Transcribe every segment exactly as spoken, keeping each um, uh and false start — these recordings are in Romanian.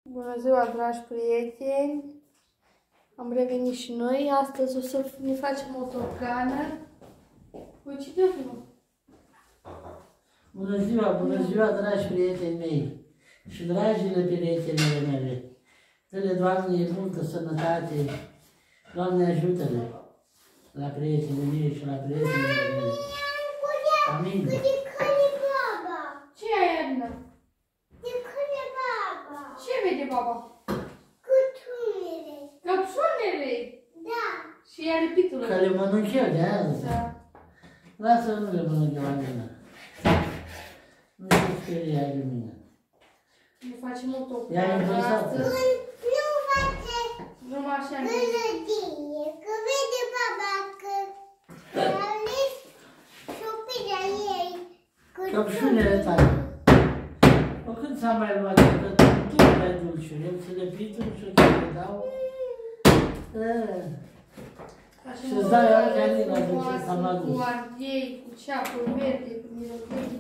Bună ziua, dragi prieteni! Am revenit și noi. Astăzi o să ne facem o topcană. Uite ce mă? Bună ziua, bună ziua, dragi prieteni mei și dragile prietenele mele. Dă-le, Doamne, multă sănătate. Doamne, ajută-le la prietenii mei și la prietenele mele. Amin. Ce ai, Adina? Ce vede baba? Căpșunele. Căpșunele? Da. Și ea lipitul. Că le mănânc eu de azi. Da. Lasă, nu le mănânc eu, Adina. Nu se sperie de mine. Ne facem o topcană. Ea e învățată. Nu face Numai așa. gălăgie, că vede baba că a ales șopirea ei. Căpșunele tale. O când s-a mai luat, că tu mai dulce, eu ți le pitul și o le dau. Și îți dau eu că Alina zice că am adus. Cu ardei, cu ceapuri verde, cu miroclei.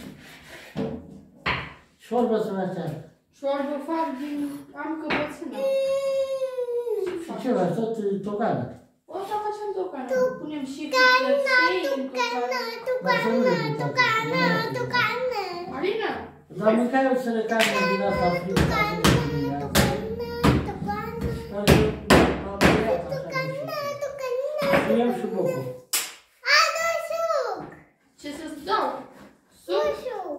Șorbă să mă ceară. Șorbă fac din... am căpățână. Și ce faci? Tot tocană? O să facem tocană. Punem și Tucană, fricăței în tucană, tocană. tucană, tucană, tucană. Alina? Dar mâncai o sărăcană din asta frică. Tucană, tucană, tucană. Și eu și bocul. Adu suc. Ce să-ți dau? Suc. Suc? Suc.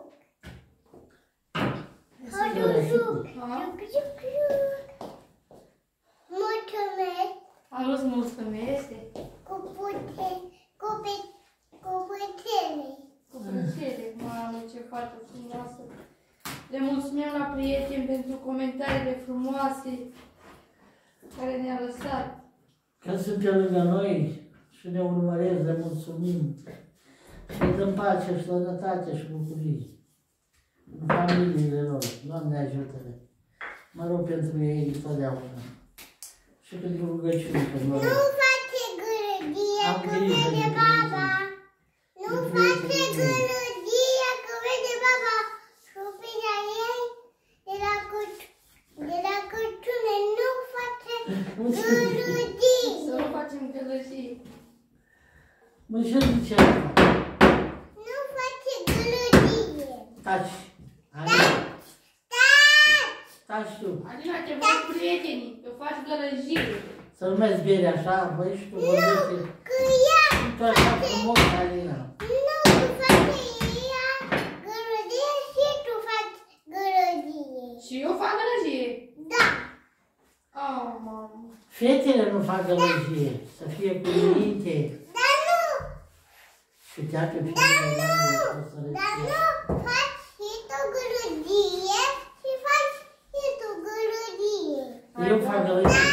Da, Adu suc. Ha? Suc, suc, suc. Mulțumesc. Auzi, mulțumesc. Cu pute, cu pe, cu putele. Cu plăcere. Mamă, ce fată frumoasă. Le mulțumim la prieteni pentru comentariile frumoase care ne-a lăsat. Când sunt pe lângă noi și ne urmăresc, le mulțumim. Și le dăm pace și sănătate și bucurie. În familiile lor. Doamne ajută-le. Mă rog pentru ei totdeauna. Și pentru rugăciuni că mă Nu rog. face gălăgie Am că grijă vede de baba. prieteni. Nu De face prietenii mei. gălăgie că vede baba. Șopirea ei de la căci- de la căciune nu face gălăgie. Să nu facem gălăgie. Mă, ce zice asta? Nu face gălăgie. Taci. Alina. Taci! Taci tu. Alina, te văd prietenii, că faci gălăgie. Să nu mai zbieri așa, băi, și tu vorbește. Că ea Și tu așa frumos, Alina. nu face ea gălăgie și tu faci gălăgie. Și eu fac gălăgie. Da. Oh, mamă. Fetele nu fac gălăgie. Să fie cu minte. Dar nu. Și te apă pe Dar mine, nu. o să Dar răție. nu faci și tu gălăgie și faci și tu gălăgie. Eu fac gălăgie.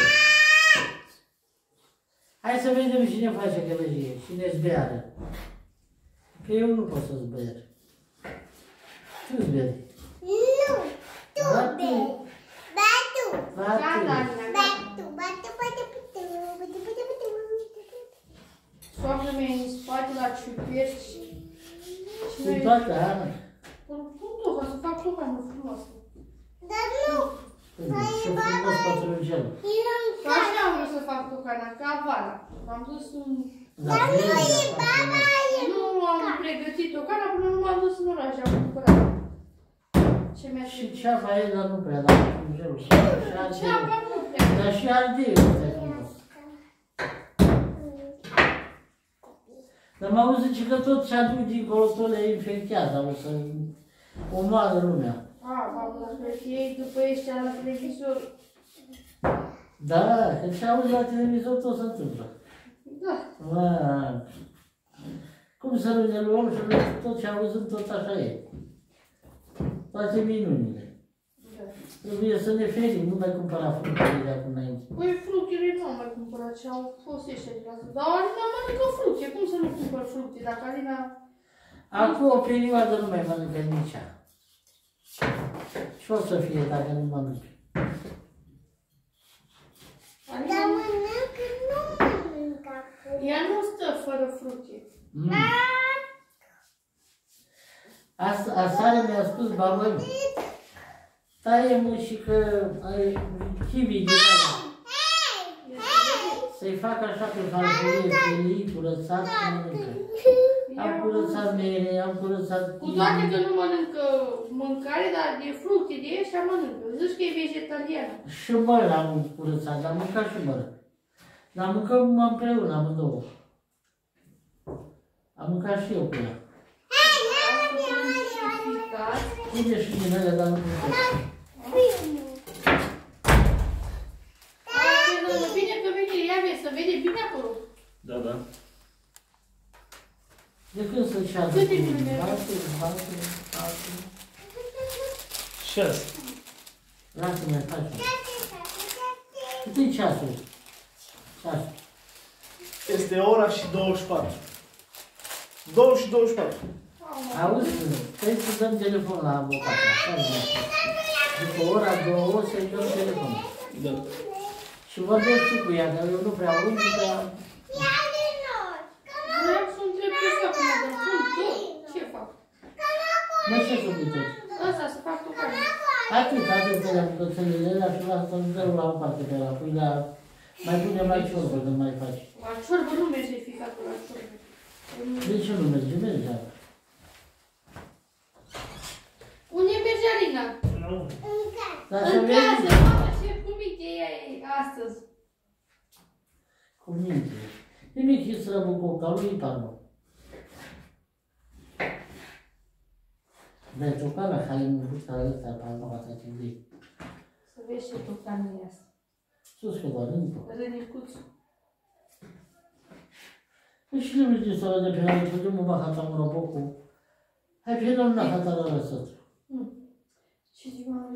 Hai să vedem cine face gălăgie, cine zbeară. Că eu nu pot să zber. Tu zberi. Nu. Tu Ba tu. bei. Ba tu. Ba Gata, tu. Alina, Ba gata. tu. Ba tu. Ba tu. Ba tu. Ba tu. Ba tu. Ba tu. Soacră mea în spate la ciuperci. Și Și noi... toată, Ana. Pun tu, ca să fac tocană frumoasă. Dar nu. Și frumos pătrunjel. Că așa am vrut să fac tocana, ca vara. M-am dus în... Dar nu e baba, e Nu am pregătit tocana până nu m-am dus în oraș, am cumpărat. Ce mi-a Și ceapa e, dar nu prea, dar pătrunjelul. Și ardei. Ceapa nu prea. Dar și ardei este frumos. Dar m-au zis că tot ce aduc dincolo, tot le infectează, o să omoară lumea. A, mamă, cred că ei după ăștia la televizor. Da, că ce auzi la televizor tot se întâmplă. Da. A, cum să nu ne luăm și noi tot ce auzim, tot așa e. Toate minunile. Da. Trebuie să ne ferim, nu mai cumpăra fructele de acum înainte. Păi fructele nu am mai cumpărat, ce au fost ăștia de la zi. Dar Alina mănâncă fructe, cum să nu cumpăr fructe? Dacă Alina... Acum o perioadă nu mai mănâncă nici ea. Ce o să fie dacă nu mănâncă? Alina... Dar mănâncă, nu mănâncă acum. Ea nu stă fără fructe. Mm. Asta, aseară mi-a spus babă, taie-mă și că ai chivii din ăla. Să-i fac așa pe farfurie, felii, curățat și mănâncă. Am curățat mere, am curățat... Cu toate că nu mănâncă mâncare, dar de fructe, de ăștia mănâncă. Zici că e vegetariană. Și măr am curățat, am mâncat și măr. Dar mâncăm împreună, amândouă. Am mâncat și eu cu ea. Uite și din alea, dar nu mâncăm. Bine că vede, ia vezi, să vede bine acolo. Da, da. De când să ceară? Câte minute? Patru, patru, patru. Șase. Lasă-mă, facem. Cât-i ceasul? Ceasul. Este ora și douăzeci și patru. două și douăzeci și patru. Auzi, trebuie să dăm telefon la avocat. După ora două să-i dăm telefon. Da. Și vorbesc și cu ea, dar eu nu prea aud, dar... Vreau să întreb pe ăsta cum a dat fund tot. Ce fac? Mă, ce să uite? Ăsta, să fac tocare. Atât, atât de la bucățelele alea și lasă să-mi dăm la o parte pe ăla. Păi la... Mai punem la ciorbă când mai faci. La ciorbă nu merge ficatul la ciorbă. De ce nu merge? Merge. Unde merge Alina? Nu. Dar să În vezi... casă, mamă, ce cuminte e astăzi. Cu minte. Nimic, e sărăbă cu oca lui Ipanu. Dai tocana, hai în bucătara ăsta, pe alba ta timp. Să vezi ce tocană e asta. Sus că doar încă. Rănicuțu. Păi și nu vezi să de pe la de putem mă hata mă robocu. Hai pe el na hata la răsăt. Ce zi m-am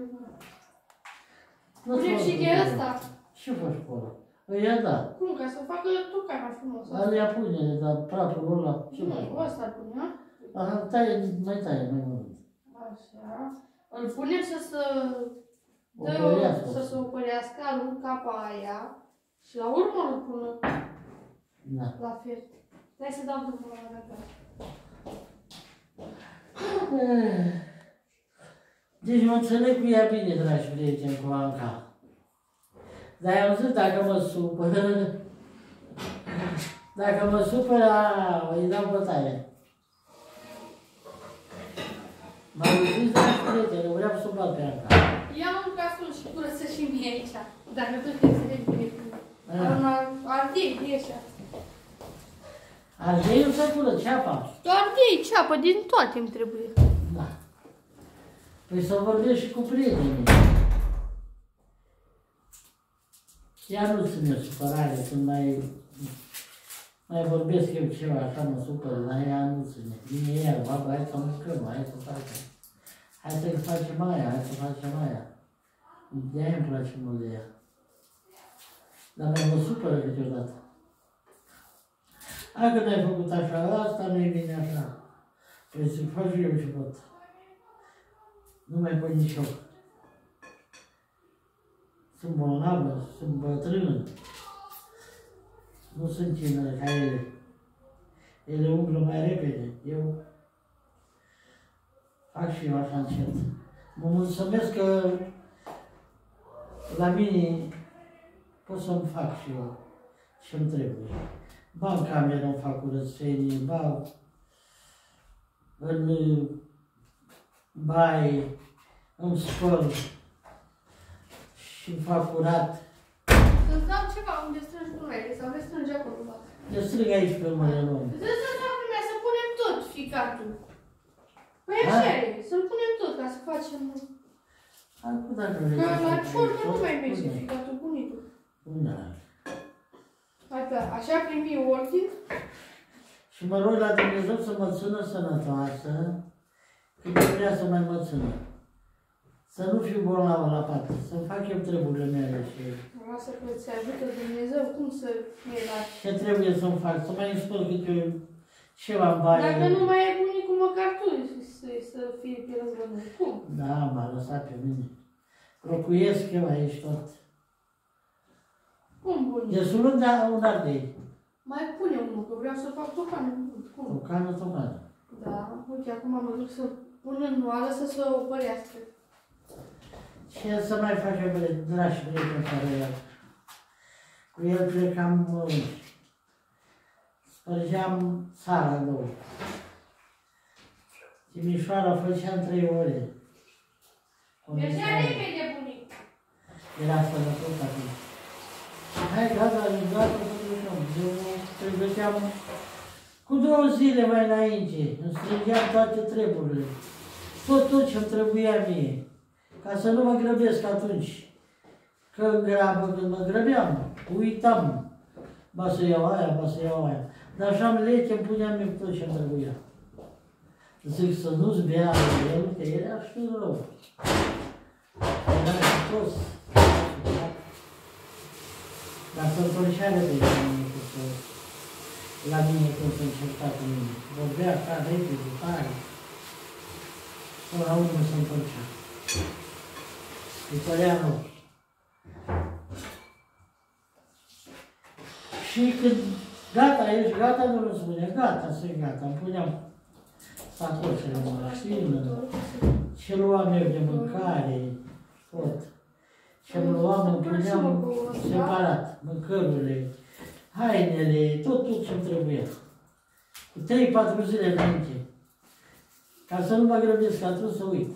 Punem și de ăsta. Ce faci cu ăla? Ăia da. Cum? Ca să facă tocana frumos. Alea pune, dar pratul ăla. Ce faci? Nu, ăsta îl pune, a? Aha, taie, mai taie, mai mult. Așa. Îl punem să se... Dă Opărească. să se opărească, arunc capa aia și la urmă îl pună Da. la fel. Hai să dau drumul la gata. Deci mă înțeleg cu ea bine, dragi prieteni, cu Anca. Dar i-am zis, dacă mă supără, dacă mă supără, îi dau bătaie. M-am zis, dragi prieteni, vreau să o bat pe Anca. Ia un casul și curăță și mie aici. Dacă tu te înțelegi bine cu ardei de așa. Ardeiul să cură, ceapa. Ardei, ceapă, din toate îmi trebuie. Da. Păi să vorbesc și cu prietenii. Ea nu ține supărare, când mai, mai vorbesc eu ceva, așa mă supără, dar ea nu ține. Vine ea, baba, hai să mâncăm, hai să facem. Hai să facem aia, hai să facem aia. De-aia îmi place mult de ea. Dar mai mă supără câteodată. Hai că n-ai făcut așa, asta nu-i bine așa. Păi să fac eu ce pot. Nu mai pot nici eu. Sunt bolnavă, sunt bătrână. Nu sunt tânără ca ele. Ele umblă mai repede. Eu fac și eu așa încet. Mă mulțumesc că la mine pot să-mi fac și eu ce-mi trebuie. Ba în cameră îmi fac curățenie, ba în baie, îmi spăl și îmi fac curat. Să-ți dau ceva unde strângi gunoaiele sau le strângi acolo. Le strâng aici pe urmele lor. Să-ți dau lumea să punem tot ficatul. Păi așa e, să-l punem tot ca să facem... Acum dacă Că vrei să la faci ciorbă tot, nu mai merge pune. ficatul bunicul. Da. Asta, așa primi ordin. Și mă rog la Dumnezeu să mă țină sănătoasă, cât de vrea să mai mă țină. Să nu fiu bolnavă la pat, să-mi fac eu treburile mele și... Lasă că ți ajută Dumnezeu cum să fie la... Ce trebuie să-mi fac? Să mai îmi spăl câte ceva în baie. Dacă nu mai e bunicul, măcar tu să, să fie pe lângă noi. Cum? Da, m-a lăsat pe mine. Locuiesc eu aici tot. Cum bunic? Destul de un ardei. Mai pune unul, că vreau să fac tocană. Cum? Tocană, tocană. Da, uite, acum mă duc să pun în oală să se opărească. Ce să mai facem, dragi prieteni, fără el? Cu el plecam, spărgeam țara în două. Timișoara făceam trei ore. Mergea repede, bunic. Era sănătos atunci. Hai, gata, gata, să ducem. Eu pregăteam cu două zile mai înainte. Îmi strângeam toate treburile. Tot, tot ce-mi trebuia mie. Ca să nu mă grăbesc atunci. Că în grabă, când mă grăbeam, uitam. Ba să iau aia, ba să iau aia. Dar așa în leche îmi puneam eu tot ce-mi trebuia. Zic să nu-ți bea el, că era și rău. Era și toți. Dar se întorcea repede la mine, că să, la mine când se încerca cu mine. Vorbea ca repede, tare. Până la urmă se întorcea. Îi părea rău. Și când gata, ești gata, nu îmi spune, gata, sunt gata. Îmi puneam sacoșele în mașină, ce luam eu de mâncare, tot. Ce-mi luam, îmi puneam separat, mâncărurile, hainele, tot, tot ce-mi trebuia. Cu trei patru zile înainte. Ca să nu mă grăbesc atunci să uit.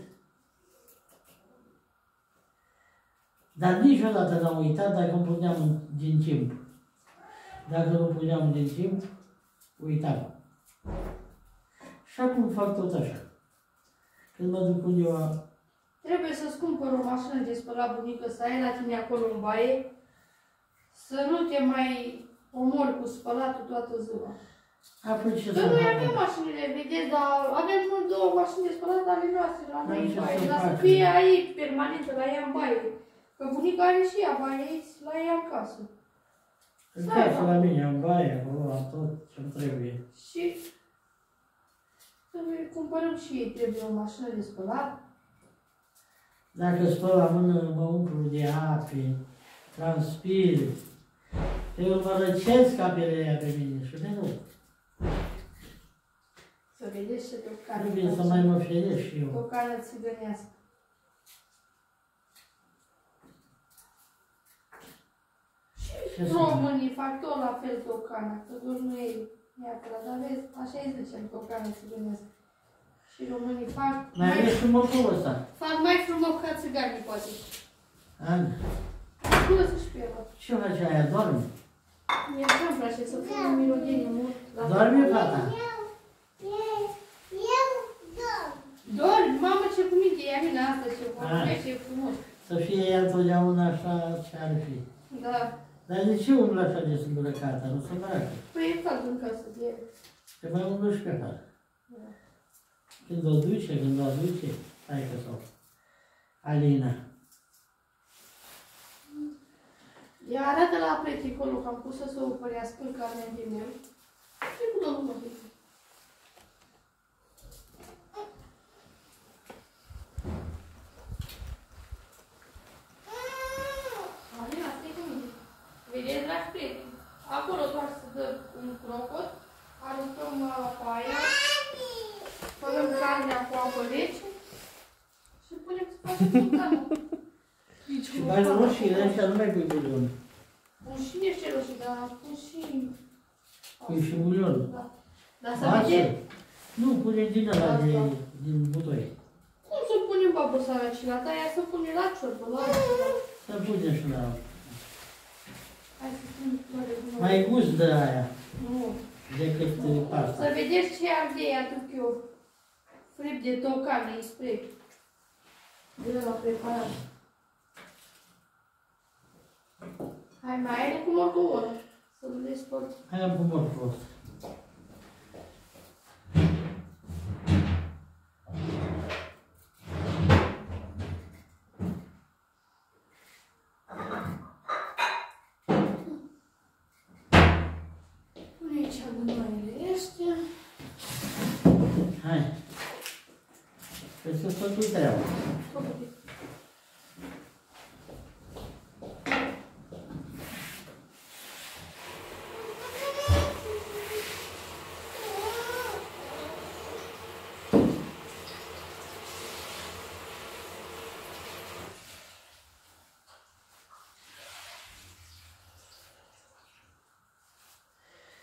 Dar niciodată n-am uitat dacă îmi puneam din timp. Dacă nu puneam din timp, uitam. Și acum fac tot așa. Când mă duc undeva... Trebuie să-ți cumpăr o mașină de spălat, bunică, să ai la tine acolo în baie, să nu te mai omori cu spălatul toată ziua. Apoi ce Că să noi fac? avem mașinile, vedeți, dar avem două mașini de spălat ale noastre la noi Dar în ce baie, să dar să fac? fie aici, permanentă, la ea în baie. Că bunica are și ea baie aici, la ea în casă. În casă la mine, în baie, acolo, am tot ce-mi trebuie. Și trebuie cumpărăm și ei, trebuie o mașină de spălat. Dacă spăl la mână, mă umplu de ape, transpir. Eu mă răcesc apele aia pe mine și nu. Să vedeți ce tocană. Trebuie să mai mă feresc și eu. Tocană țigănească. Ce să Românii fac tot la fel tocana, că doar nu e neapărat, dar vezi, așa îi zicem, tocană țigănească. Și românii fac mai mai, ales și măcul ăsta. fac mai frumos ca țiganii, poate. Ana, Bună să-și pe el. ce face aia? Doarme? Mie așa-mi place să pun melodie mult. la Doarme fata? Eu, eu, eu dorm. Dormi? Mamă, ce cuminte e Amina asta, ce Ah. vorbește, e frumos. Să fie ea întotdeauna așa ce ar fi. Da. Dar de ce umblă așa de îmbrăcată? Nu se îmbracă. Păi e cald în casă de el. Se mai umblă și pe afară. Da. Când o duce, când o aduce, hai că sau. Alina. Ea arată la preticolul că am pus să se opărească în carnea de meu. Și cu domnul mă zic. Alina, stai cu mine. Vedeți, dragi prieteni? Acolo doar să dă un crocot, aruncăm apa aia, spălăm carnea cu apă rece și punem să facem sultanul. Și bagi roșiile ăștia, nu mai pui bulion. Pun și niște roșii, dar pun și... Pui și bulion. Da. Dar să Lasă. vedeți, Nu, pune din ăla de, din butoi. cum să punem babă sărăcina ta, aia să pune la ciorbă, la ceva. Să punem și la... Hai să pun floare bună. Mai gust de aia Nu. decât pasta. Să vedeți ce ardei aduc eu. Fript de tocană, îi spre. De la preparat. Hai, mai ai cum oricum o oră. Să-l despăr. Hai am cu morcul ăsta. Pune aici gunoaiele astea. Hai. Trebuie să fac tu treaba. Făcut-i.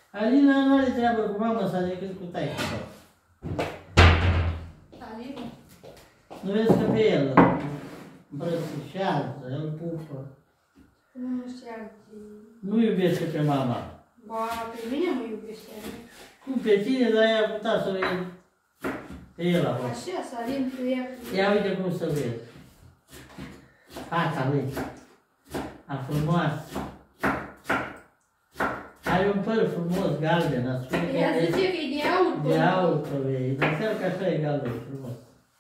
Alina nu are treabă cu mama sa decât cu taică. Alina? Nu vezi că pe el îmbrățișează, îl pupă. Nu știa. Nu iubește pe mama. Ba, pe mine mă iubește. Cum pe tine, dar ea a putea să o iei pe el a fost. Așa, să alim cu ea. Ia uite cum să vezi. Fața lui. A frumoasă. Are un păr frumos, galben, a spune că Ea e zice că e de aur. de aur pe vei, dar chiar că așa e galben, frumos.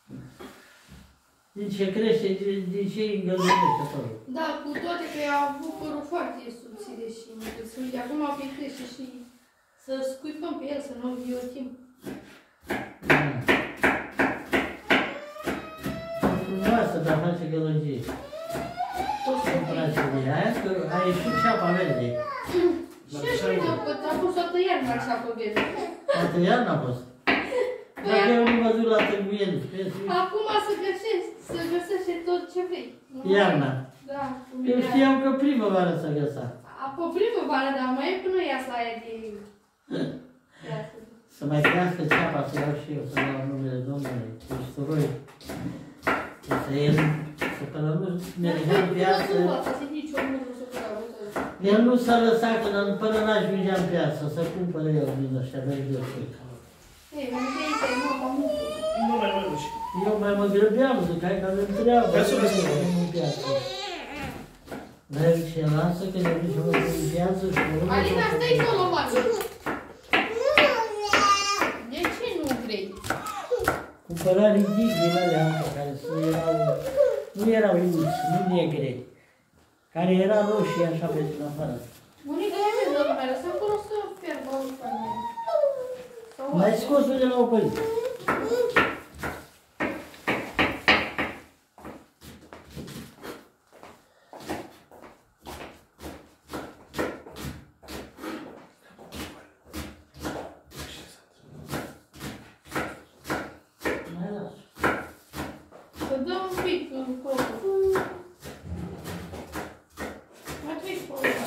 Din ce crește, din, din ce îi îngălbenește părul. Da, cu toate că ea a avut părul foarte subțire și de acum pe crește și să scuipăm pe el, să nu-l viotim. Da. E frumoasă, dar face gălăgie. Poți să Îmi place de ea. Aia că a ieșit ceapa verde. Și așa uite, că a fost toată iarna așa pe verde. Toată iarna a fost. Dacă eu nu m-am văzut la tăguieli. Acum să găsești, să găsești tot ce vrei. Iarna. Da. Eu știam că primăvară să găsa. Apă primăvară, dar mai e până iasă aia de... Să mai crească ceapa, să iau și eu, să iau numele Domnului, usturoi. Să el, să până nu mergea în piață, el nu s-a lăsat până n-ajungea în piață, să cumpăre el din ăștia vechi de oștri. Ei, mă întâi, nu, mă mult. Nu mai mă duci. Eu mai mă grăbeam, zic, hai că avem treabă, Hai să să vezi. mergem în piață. Dar el ce lasă, că ne ducem în piață și mă rog. Alina, stai acolo, mami. De ce nu vrei? Cumpăra ridichile alea care erau, nu erau iuți, nu negre, care era roșii așa pe din afară. Bunica e ce, domnule, lăsă acolo să fierbă o femeie. Mai scos-o de la o părință. Mai las. Să dă un pic în crocul. Mai treci pe ăla.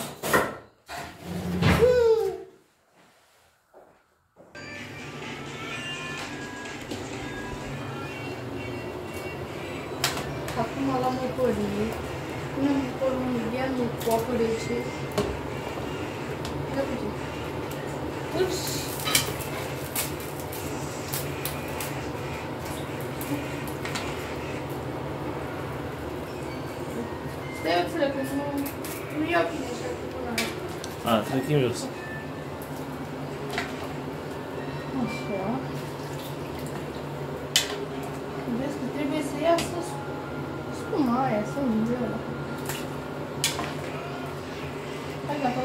Acum l-am opărit. Punem părul median cu apă rece. Ia puțin. Uși! Stai o țără, că nu, nu iau bine așa cu mâna. A, trecem jos. Așa. Vezi că trebuie să iasă spuma aia, să unde ăla. Hai, gata.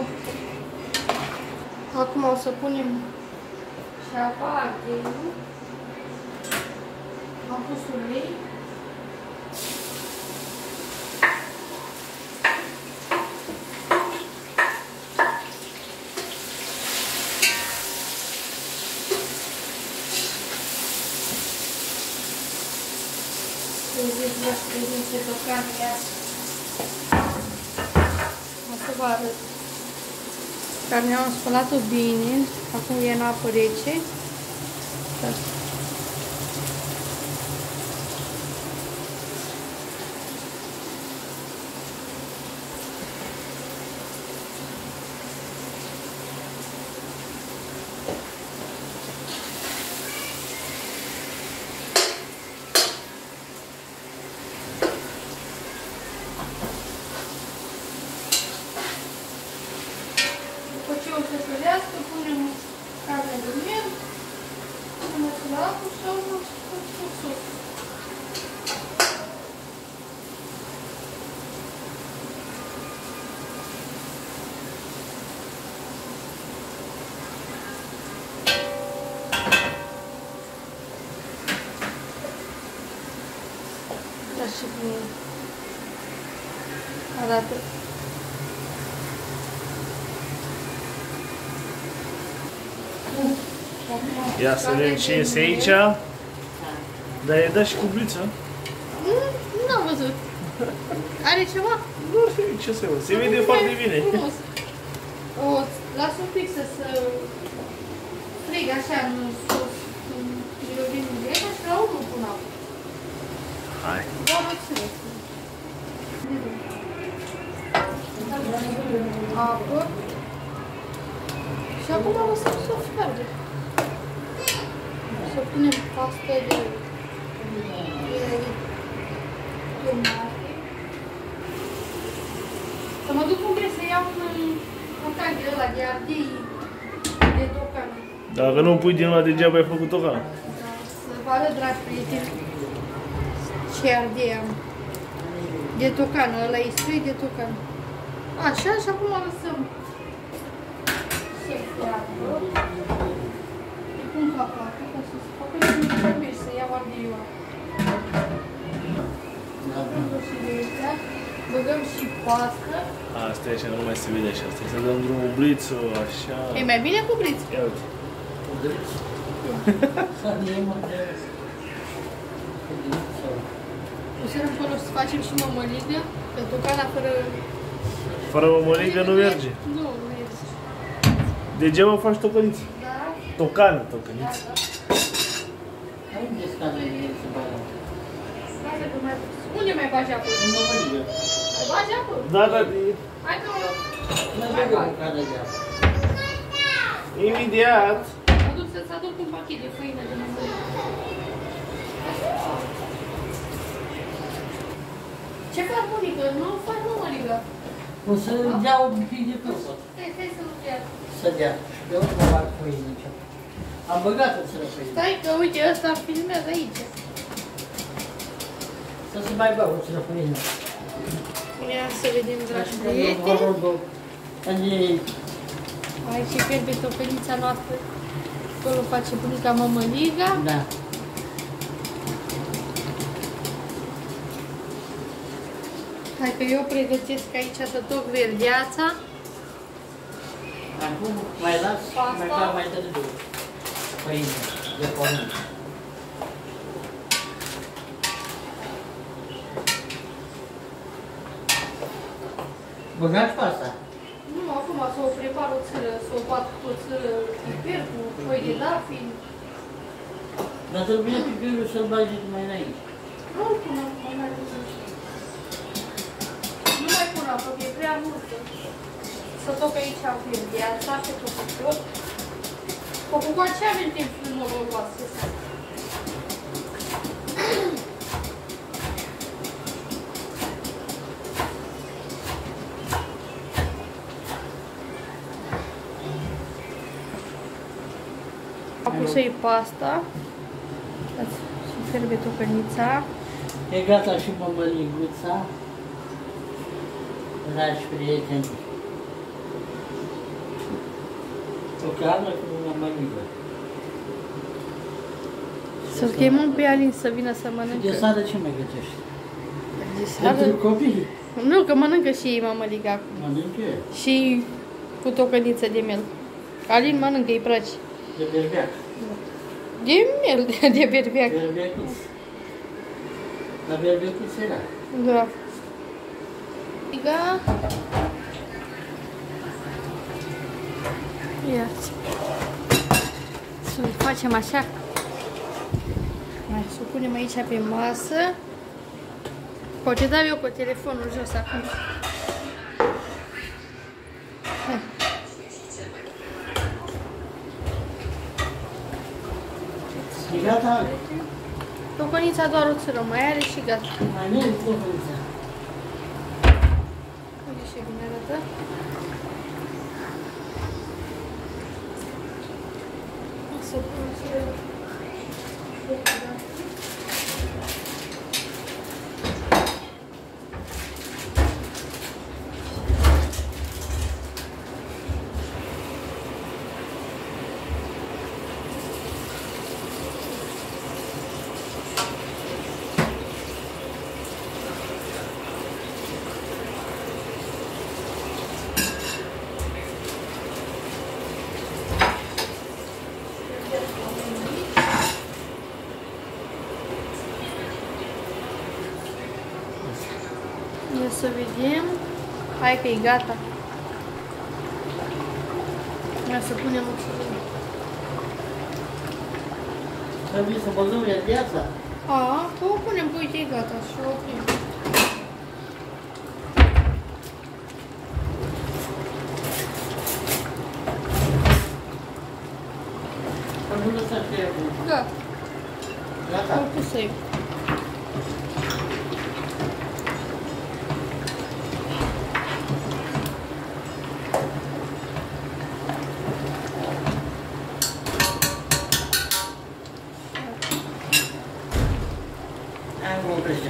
Acum o să punem șapa ardeiul. Am pus ulei. Vedeți, vă prezint ce tocan iasă. O să vă arăt. Carnea am spălat-o bine, acum e în apă rece. După ce o să sărească, punem carnea de miel, punem la apă și la urmă facem sos. Așa și cum arată. Ia să vedem ce este aici. Dar e dat și cu bliță. Nu am văzut. Are ceva? Nu ar fi ce să văd. Se vede foarte bine. Frumos. O Las un pic să se frig așa în sus, în mirovin în grecă și la urmă pun apă. Hai. Doar o țină. Apă. Și acum lăsăm să fiarbe. Să punem pasta de tomate. Să mă duc unde să iau un tocan de ăla de ardei de tocan. Dacă nu pui din ăla degeaba ai făcut tocan. Să vă arăt, dragi prieteni, ce ardei am. De tocan, ăla e spray de tocan. Așa, și acum lăsăm să fiarbă. Îi pun capacul ca să se facă și nu trebuie să iau ardeiul. Băgăm și de astea, băgăm și pastă. Asta e așa, nu mai se vede așa. Stai să dăm drumul brițul, așa. E mai bine cu briț. Ia uite. Să ne mă de... O să acolo să facem și mămăligă, că tocana fără... Fără mămăligă nu merge. Nu, nu merge. Degeaba faci tocăniță. Da? Tocană, tocăniță. Da, Hai unde scade el să bagă? Lasă că mai... Unde mai bagi apă? În mămăligă. Mai bagi apă? Da, da, Hai că... Nu bagă o cadă de apă. imediat. Mă duc să-ți aduc un pachet de făină de mămăligă. Ce faci, bunică? Nu faci mămăligă. O să dea un pic de căsă. Stai, stai să nu dea. Să dea. De unde mă bag făină aici? Am băgat-o să le făină. Stai că, uite, ăsta filmează aici. Să se mai bag o să le făină. Ia să vedem, dragi prieteni. Aici e fierbe tocănița noastră. Acolo face bunica mămăliga. Da. Hai că eu pregătesc aici să toc verdeața. Acum mai las, Pasta. mai fac mai târziu. Făină, de pornit. Băgați pasta. Nu, acum să o prepar o țără, să o bat cu o țără piper, cu foi de dafin. Dar trebuie piperul să-l bagi mai înainte. Nu-l pun acum, mai puțin. Nu mai pun apă, că e prea multă. Să toc aici verdeața, pe tot cu tot. Cu cu aceea avem timp frumoloase. Acum să-i pasta. Și fierbe tocănița. E gata și mămăliguța. Dragi prieteni. O carne cu mămăligă. Să-l chemăm pe Alin să vină să mănâncă. De sară ce mai gătești? De sară? Pentru copii. Nu, că mănâncă și ei mămăliga acum. Mănâncă eu. Și cu tocăniță de miel. Alin mănâncă, îi place. De berbeac. De miel, de berbeac. Berbeacuț. La berbeacuț era. Da. Iga. Ia-ți. Să facem așa. Hai, să o punem aici pe masă. Poate dau eu cu telefonul jos acum. Hai. E gata, Ale? Tocănița doar o țără mai are și gata. Mai merg cu tocănița. Uite ce bine arată. Să pun să... Ia să vedem. Hai că e gata. Ia să punem ușor. Trebuie să băgăm ea viața. A, că o punem, că uite, e gata și o oprim. Am bună să fie acum. Gata. Gata. Am pus să-i. Am compresia.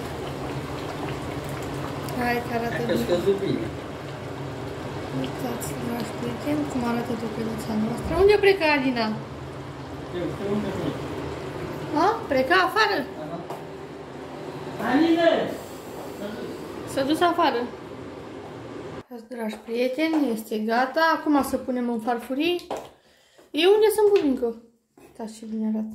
Hai că arată Hai că bine. scăzut bine. Uitați, dragi prieteni, cum arată dupeluța noastră. Unde pleca Alina? Eu știu unde plec. A? Pleca afară? Aline! S-a dus afară. Dragi prieteni, este gata. Acum să punem în farfurii. E unde sunt bunică. Uitați ce bine arată.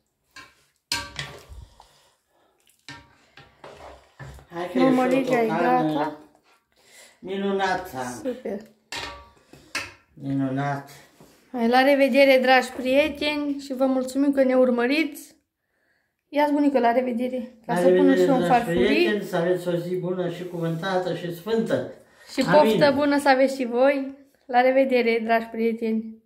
Hai că Mămăligea e e gata. Minunat, Ana. Super. Minunat. Hai, la revedere, dragi prieteni, și vă mulțumim că ne urmăriți. Ia-ți, bunică, la revedere. Ca La să pună revedere, și eu în dragi farfurii. prieteni, să aveți o zi bună și cuvântată și sfântă. Și Amin. poftă bună să aveți și voi. La revedere, dragi prieteni.